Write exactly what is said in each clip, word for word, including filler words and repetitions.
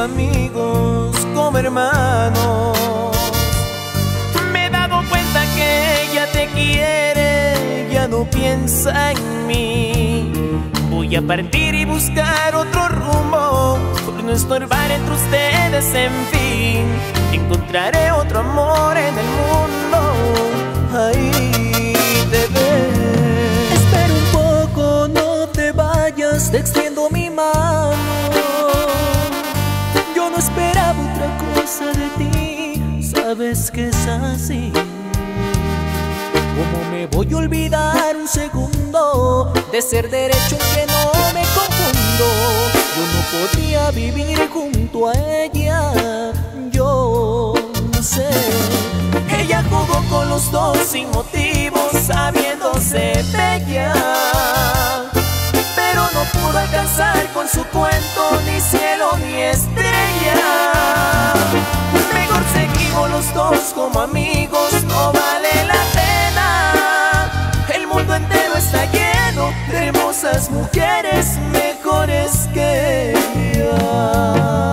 amigos como hermanos. Me he dado cuenta que ella te quiere, ya no piensa en mí. Voy a partir y buscar otro rumbo, por no estorbar entre ustedes, en fin. Encontraré otro amor en el mundo, ahí te ves. Espera un poco, no te vayas, te extiendo mi mano. Yo no esperaba otra cosa de ti, sabes que es así. ¿Cómo me voy a olvidar un segundo de ser derecho en que no me confundo? Yo no podría vivir junto a ella, yo no sé. Ella jugó con los dos sin motivos, sabiéndose bella, pero no pudo alcanzar con su cuento ni cielo ni estrella. Mejor seguimos los dos como amigos, no vale la pena. El mundo entero está lleno de hermosas mujeres mejores que ella.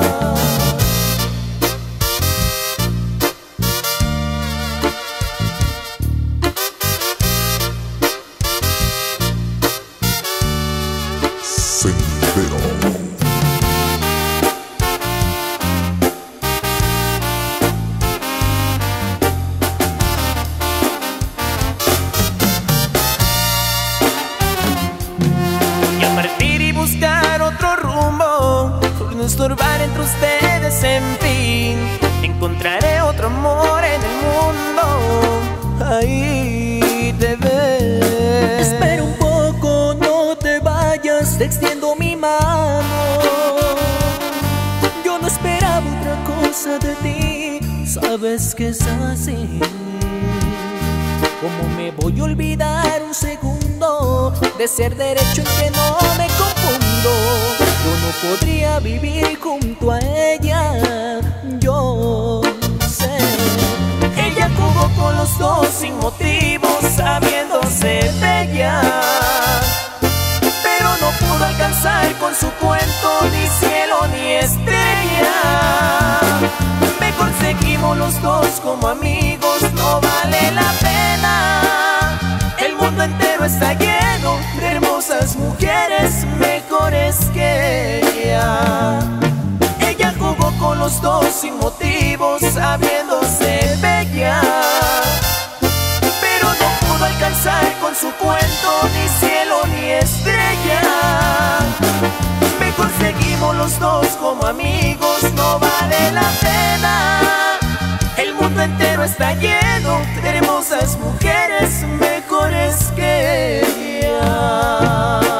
Buscar otro rumbo, por no estorbar entre ustedes, en fin. Encontraré otro amor en el mundo, ahí te ves. Espera un poco, no te vayas, te extiendo mi mano. Yo no esperaba otra cosa de ti, sabes que es así. ¿Cómo me voy a olvidar un segundo de ser derecho en que no me confundo? Yo no podría vivir junto a ella, yo sé. Ella jugó con los dos sin motivos, sabiéndose bella, pero no pudo alcanzar con su cuento ni cielo ni estrella. Mejor seguimos los dos como amigos, no vale la pena. El mundo entero está lleno de hermosas mujeres mejores que ella. Ella jugó con los dos sin motivos, sabiéndose bella, pero no pudo alcanzar con su cuento ni cielo ni estrella. Mejor seguimos los dos como amigos, no vale la pena. El mundo entero está lleno de hermosas mujeres mejores que ella.